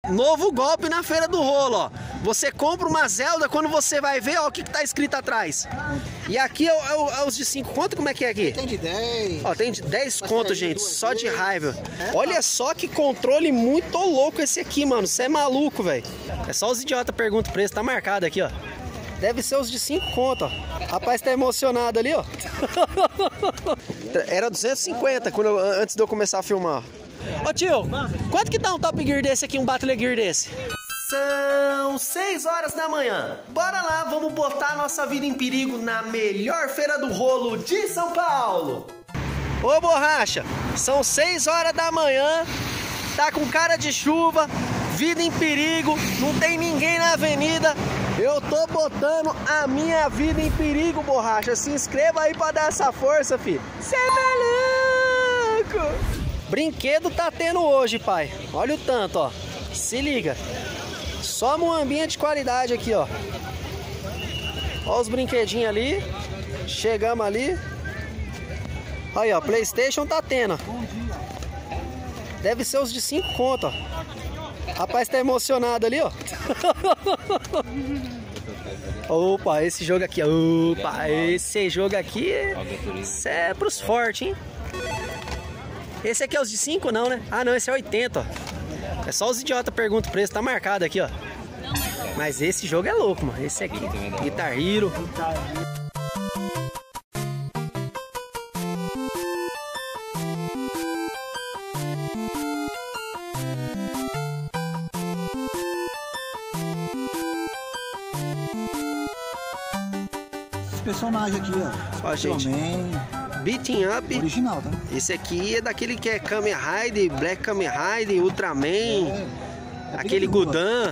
novo golpe na Feira do Rolo, ó. Você compra uma Zelda, quando você vai ver, ó, o que tá escrito atrás. E aqui é os de 5 conto, como é que é aqui? Tem de 10. Ó, tem de 10 conto, gente, só de raiva. Olha só que controle muito louco esse aqui, mano. Você é maluco, velho. É só os idiotas perguntam o preço, tá marcado aqui, ó. Deve ser os de 5 conto, ó. Rapaz tá emocionado ali, ó. Era 250 antes de eu começar a filmar. Ô tio, quanto que dá um Top Gear desse aqui, um Battle Gear desse? São 6 horas da manhã. Bora lá, vamos botar nossa vida em perigo na melhor feira do rolo de São Paulo. Ô borracha, são 6 horas da manhã, tá com cara de chuva, vida em perigo, não tem ninguém na avenida. Eu tô botando a minha vida em perigo, borracha. Se inscreva aí pra dar essa força, filho. Cê é maluco! Brinquedo tá tendo hoje, pai. Olha o tanto, ó. Se liga. Só muambinha de qualidade aqui, ó. Ó os brinquedinhos ali. Chegamos ali. Aí, ó. PlayStation tá tendo. Deve ser os de 5 conto, ó. Rapaz tá emocionado ali, ó. Opa, esse jogo aqui. Opa, esse jogo aqui. Isso é pros fortes, hein? Esse aqui é os de 5, não, né? Ah, não, esse é 80, ó. É só os idiotas perguntam o preço, tá marcado aqui, ó. Mas esse jogo é louco, mano. Esse aqui, Guitar Hero. Esse personagem aqui, ó. Ó, gente. Beating Up. Original, tá? Esse aqui é daquele que é Kamen Rider, Black Kamen Rider, Ultraman, aquele Gudan.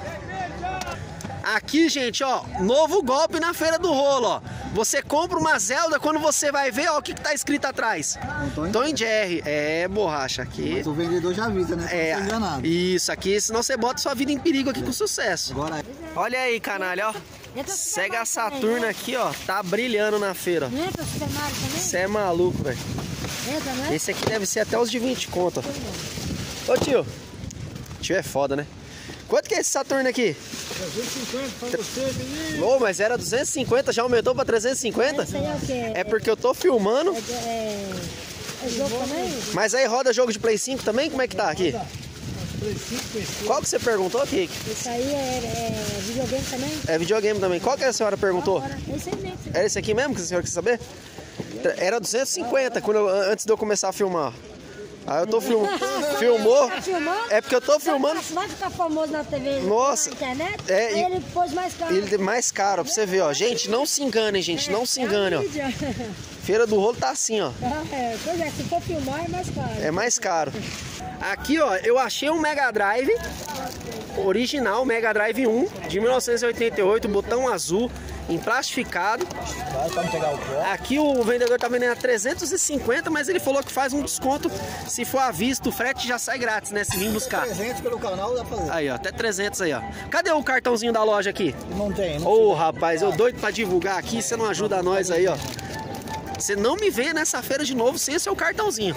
Aqui, gente, ó, novo golpe na Feira do Rolo, ó. Você compra uma Zelda, quando você vai ver, ó, o que tá escrito atrás. Tom Jerry. É, borracha, aqui. Mas o vendedor já avisa, né? É, isso aqui, senão você bota sua vida em perigo aqui com sucesso. Agora... Olha aí, canalha, ó. Sega Saturno aqui, ó, tá brilhando na feira. Você é maluco, velho. Esse aqui deve ser até os de 20 conto. Ô tio, tio é foda, né? Quanto que é esse Saturno aqui? 350 pra você, menino. Ô, mas era 250, já aumentou pra 350? Isso aí é o quê? É porque eu tô filmando. É jogo também? Mas aí roda jogo de Play 5 também? Como é que tá aqui? Play 5, Play 5. Qual que você perguntou aqui? Isso aí é videogame também? É videogame também. Qual que a senhora perguntou? Esse aí mesmo. É esse aqui mesmo que a senhora quer saber? Era 250 antes de eu começar a filmar. Aí eu tô filmando. Filmou? Tá filmando? É porque eu tô filmando. Vai ficar famoso na TV, Nossa. na internet? É, aí ele pôs mais caro. Ele é mais caro, pra você ver, ó. Gente, não se enganem, gente. Não se enganem, ó. Feira do Rolo tá assim, ó. Pois é, se for filmar é mais caro. É mais caro. Aqui, ó, eu achei um Mega Drive original, Mega Drive 1, de 1988, botão azul, emplastificado. Aqui o vendedor tá vendendo a 350, mas ele falou que faz um desconto se for à vista, o frete já sai grátis, né, se vir buscar. 300 pelo canal dá pra fazer. Aí, ó, até 300 aí, ó. Cadê o cartãozinho da loja aqui? Não tem, não. Ô, rapaz, eu doido pra divulgar aqui, você não ajuda nós aí, ó. Você não me vê nessa feira de novo sem o seu cartãozinho.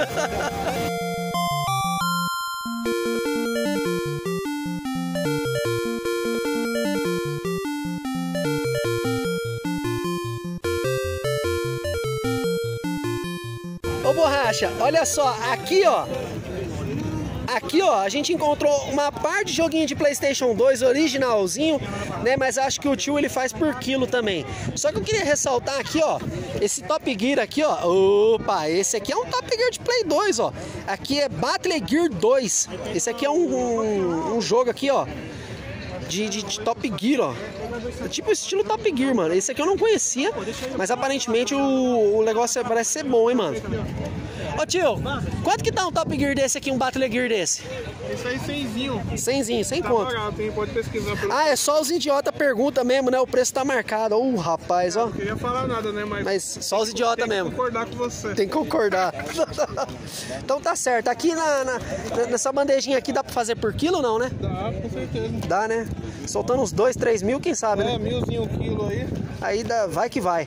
Ô borracha, olha só, aqui ó, a gente encontrou uma parte de joguinho de PlayStation 2 originalzinho, né, mas acho que o tio ele faz por quilo também. Só que eu queria ressaltar aqui, ó, esse Top Gear aqui, ó, opa, esse aqui é um Top Gear de Play 2, ó, aqui é Battle Gear 2, esse aqui é um jogo aqui, ó, de Top Gear, ó. Tipo estilo Top Gear, mano. Esse aqui eu não conhecia, mas aparentemente o negócio parece ser bom, hein, mano. Ô tio, quanto que dá um Top Gear desse aqui, um Battle Gear desse? Isso aí 100zinho. 100zinho, 100 conto. Barato, hein? Pode pesquisar. Ah, é só os idiotas perguntam mesmo, né? O preço tá marcado. Rapaz, ó. Não queria falar nada, né? Mas só os idiotas mesmo. Tem que concordar com você. Tem que concordar. Então tá certo. Aqui nessa bandejinha aqui dá pra fazer por quilo ou não, né? Dá, com certeza. Dá, né? Soltando uns 2, 3 mil, quem sabe, né? É, 1000zinho o quilo aí. Aí dá, vai que vai.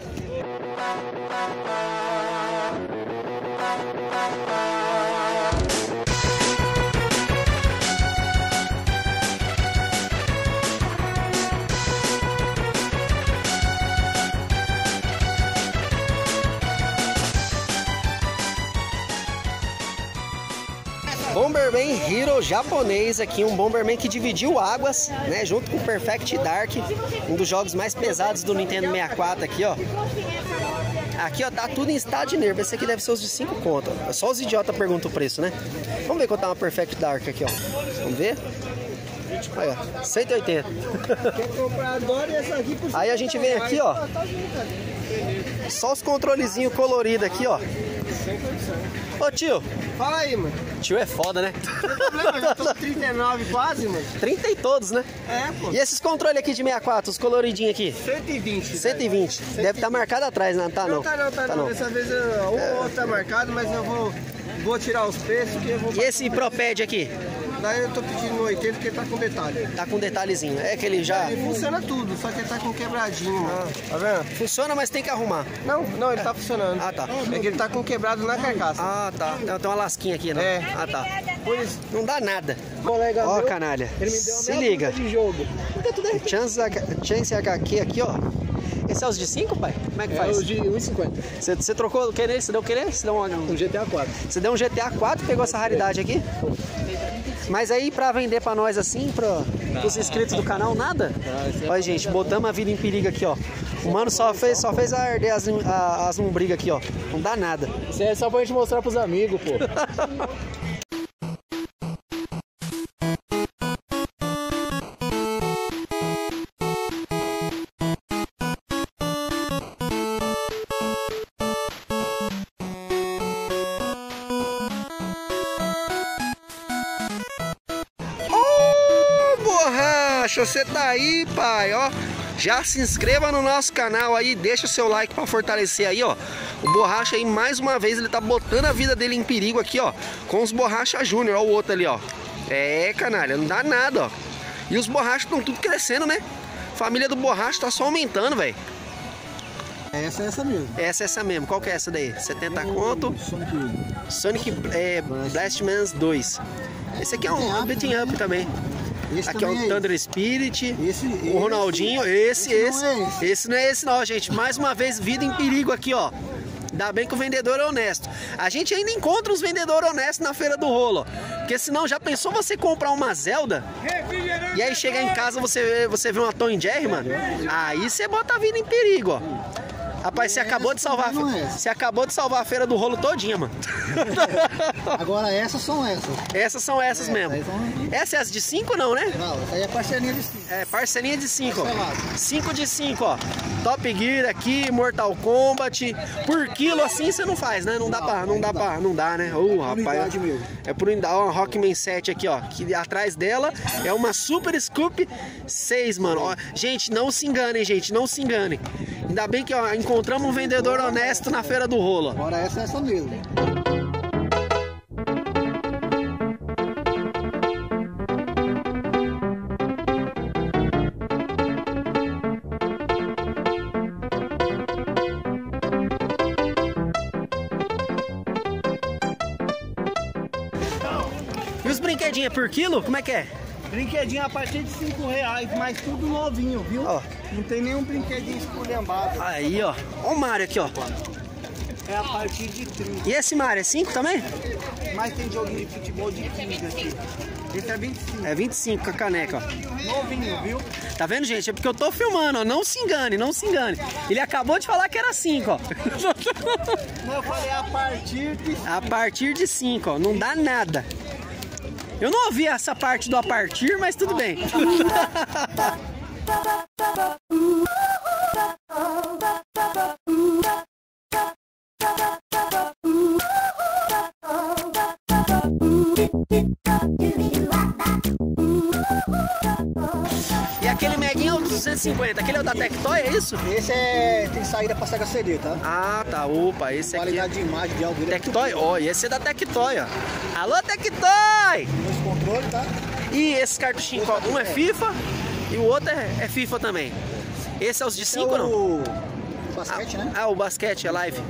Bomberman Hero japonês aqui, um Bomberman que dividiu águas, né, junto com o Perfect Dark, um dos jogos mais pesados do Nintendo 64 aqui, ó. Aqui, ó, tá tudo em estado de nervo. Esse aqui deve ser os de 5 conto. Só os idiotas perguntam o preço, né? Vamos ver quanto tá uma Perfect Dark aqui, ó. Vamos ver? Aí, ó, 180. Aí a gente vem aqui, ó. Só os controlezinhos coloridos aqui, ó. Ô tio. Fala aí, mano. Tio é foda, né? Não tem problema, já tô com 39 quase, mano. 30 e todos, né? É, pô. E esses controles aqui de 64, os coloridinhos aqui? 120. 120. Deve estar marcado atrás, não tá? Não, Tá não. Dessa vez um ou outro tá marcado, mas eu vou tirar os preços que eu vou... E esse ProPad aqui? Daí eu tô pedindo 80 porque ele tá com detalhe. Tá com detalhezinho. É que ele já... Ele funciona tudo, só que ele tá com quebradinho, mano. Tá vendo? Funciona, mas tem que arrumar. Não, ele tá funcionando. Ah, tá. É que ele tá com quebrado na carcaça. Ah, tá. Tem uma lasquinha aqui, né? É. Ah, tá. Por isso. Não dá nada. Colega Ó, meu, canalha. ele me deu a Se meia liga. dúzia de jogo. Chance HQ aqui, ó. Esse é os de 5, pai? Como é que faz? É os de 1,50. Você trocou o que nesse? Você deu o que nesse? Você deu Um GTA 4. Você deu um GTA 4 e pegou essa raridade aqui? Mas aí pra vender pra nós assim, pros inscritos do canal, nada? Olha, gente, botamos a vida em perigo aqui, ó. O mano só fez arder as lombrigas aqui, ó. Não dá nada. Isso é só pra gente mostrar pros amigos, pô. Você tá aí, pai, ó. Já se inscreva no nosso canal aí, deixa o seu like pra fortalecer aí, ó. O Borracha aí, mais uma vez, ele tá botando a vida dele em perigo aqui, ó. Com os Borracha Júnior, ó, o outro ali, ó. É, canalha, não dá nada, ó. E os Borrachas estão tudo crescendo, né? Família do Borracha tá só aumentando, velho. Essa é essa mesmo. Essa é essa mesmo. Qual que é essa daí? 70 conto. Sonic Blastman 2. Esse aqui é um beating up também. Esse aqui é o Thunder Spirit, o Ronaldinho, esse não é esse não, gente. Mais uma vez, vida em perigo aqui, ó. Ainda bem que o vendedor é honesto. A gente ainda encontra os vendedores honestos na Feira do Rolo. Porque senão, já pensou você comprar uma Zelda e aí chegar em casa você vê uma Tom Jerry, mano? Aí você bota a vida em perigo, ó. Rapaz, você acabou de salvar a Feira do Rolo todinha, mano. Agora essas são essas. Essas são essas mesmo. Essa é as de 5 não, né? Não, essa aí é parcelinha de 5. É, parcelinha de 5, ó. 5 de 5, ó. Top Gear aqui, Mortal Kombat. Por quilo assim você não faz, né? Não dá, né? Rapaz. É por unidade, ó, uma Rockman 7 aqui, ó. Que atrás dela é uma Super Scoop 6, mano. Ó, gente, não se enganem, gente. Não se enganem. Ainda bem que, ó, encontramos um vendedor honesto na Feira do Rolo. Agora essa é essa mesmo. E os brinquedinhos por quilo? Como é que é? Brinquedinho a partir de R$5, mas tudo novinho, viu? Ó. Não tem nenhum brinquedinho esculhambado. Aí, ó. Ó o Mario aqui, ó. É a partir de 30. E esse Mario é 5 também? Mas tem joguinho de futebol de 15 aqui. Esse é 25. É 25 com a caneca, ó. Novinho, viu? Tá vendo, gente? É porque eu tô filmando, ó. Não se engane, não se engane. Ele acabou de falar que era 5, ó. Não, eu falei a partir de 5. A partir de 5, ó. Não dá nada. Eu não ouvi essa parte do a partir, mas tudo bem. E aquele Meguinho é o 250, aquele é o da Tectoy, é isso? Esse tem saída pra Sega CD, tá? Ah, tá. Opa, esse aqui. Qualidade de imagem de áudio. Tectoy, ó, e esse é da Tectoy, ó. Alô, Tectoy! Dois controles, tá? E esses cartuchinhos, ó, um é FIFA e o outro é FIFA também. Esse é os de 5 ou não? O basquete, né? Ah, o basquete, é live.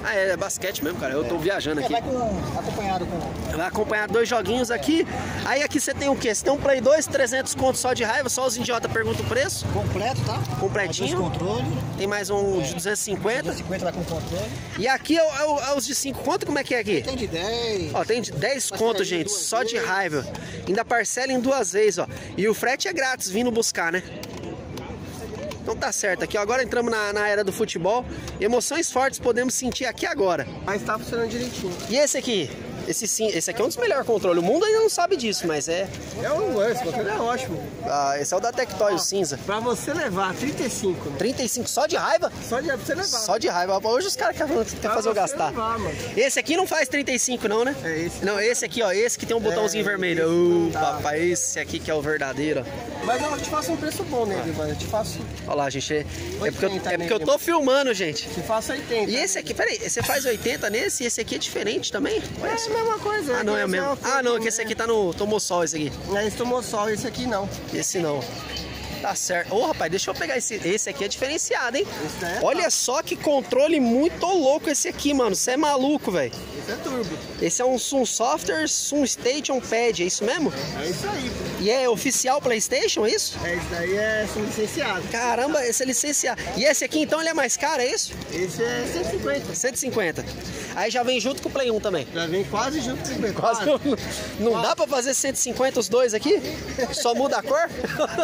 Ah, é basquete mesmo, cara. Eu tô viajando aqui. Vai acompanhado com... Vai acompanhar 2 joguinhos aqui. Aí aqui você tem o quê? Você tem um Play 2, 300 conto só de raiva. Só os idiotas perguntam o preço. Completo, tá? Completinho. Controle. Tem mais um de 250. 250 vai com controle. E aqui é os de 5 conto. Como é que é aqui? Tem de 10. Ó, tem de 10 conto, gente. Só de raiva. Ainda parcela em 2 vezes, ó. E o frete é grátis vindo buscar, né? Então tá certo aqui, ó. Agora entramos na era do futebol. Emoções fortes podemos sentir aqui agora. Mas tá funcionando direitinho. E esse aqui? Esse aqui é um dos melhores controles. O mundo ainda não sabe disso, mas é... É um lance, o controle é ótimo. Ah, esse é o da Tectoy, o cinza. Pra você levar 35, né? 35 só de raiva? Só de você levar. Só de raiva. Hoje os caras querem fazer eu gastar. Levar, mano. Esse aqui não faz 35 não, né? É esse. Não, esse aqui, ó. Esse que tem um botãozinho vermelho. Esse, Papai, esse aqui que é o verdadeiro. Mas eu te faço um preço bom nele, mano. Eu te faço... Olha lá, gente. É porque, 80 eu tô filmando, gente. Te faço 80. E esse aqui, peraí, você faz 80 nesse e esse aqui é diferente também? Olha É só. a mesma coisa. Ah, não é o mesmo. Ah, não, que esse aqui tá no... Tomou sol, esse aqui. Esse tomou sol, esse aqui não. Esse não. Tá certo. Ô, rapaz, deixa eu pegar esse. Esse aqui é diferenciado, hein? Esse é Olha só que controle muito louco esse aqui, mano. Você é maluco, velho. Esse é turbo. Esse é um Sun Software Sun Station Pad, é isso mesmo? É isso aí. E é oficial PlayStation, é isso? É, esse daí é licenciado. Caramba, esse é licenciado. E esse aqui, então, ele é mais caro, é isso? Esse é 150. 150. Aí já vem junto com o Play 1 também. Já vem quase junto com 50. Quase. Não dá pra fazer 150 os dois aqui? Só muda a cor?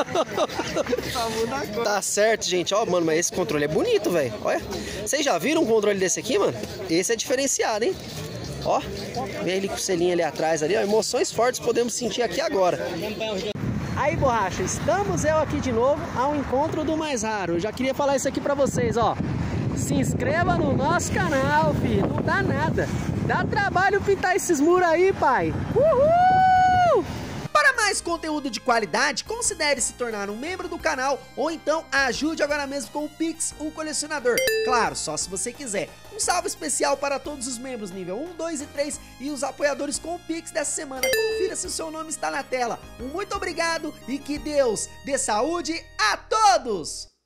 Só muda a cor. Tá certo, gente. Ó, mano, mas esse controle é bonito, velho. Olha. Vocês já viram um controle desse aqui, mano? Esse é diferenciado, hein? Ó, vem ele com o selinho ali atrás ali, ó. Emoções fortes podemos sentir aqui agora. Aí, borracha, estamos eu aqui de novo ao encontro do mais raro. Eu já queria falar isso aqui pra vocês, ó. Se inscreva no nosso canal, filho. Não dá nada. Dá trabalho pintar esses muros aí, pai. Uhul! Para mais conteúdo de qualidade, considere se tornar um membro do canal ou então ajude agora mesmo com o Pix, o colecionador. Claro, só se você quiser. Um salve especial para todos os membros nível 1, 2 e 3 e os apoiadores com o Pix dessa semana. Confira se o seu nome está na tela. Um muito obrigado e que Deus dê saúde a todos!